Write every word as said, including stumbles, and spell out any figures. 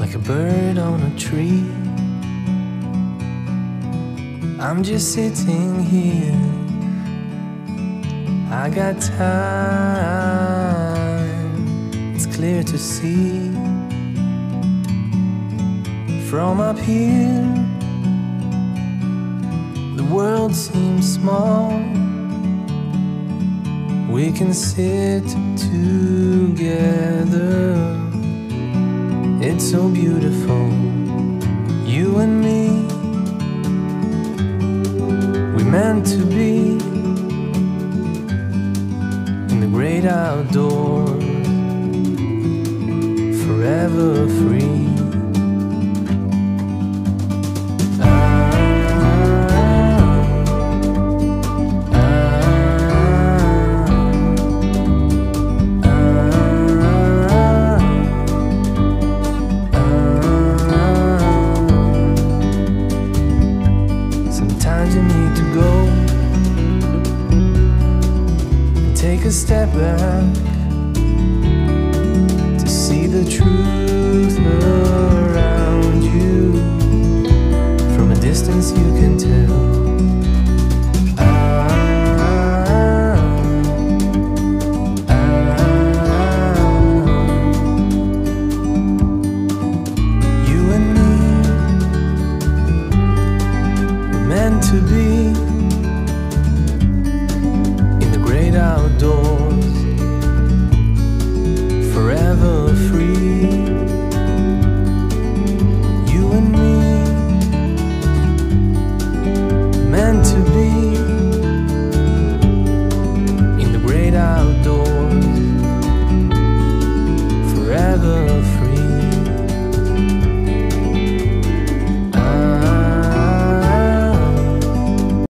like a bird on a tree. I'm just sitting here, I got time, it's clear to see. From up here, the world seems small. We can sit together, it's so beautiful, you and me. We meant to be in the great outdoors, forever free. Sometimes you need to go and take a step back to see the truth around you. From a distance you can tell. Ah, ah, you and me, we're meant to be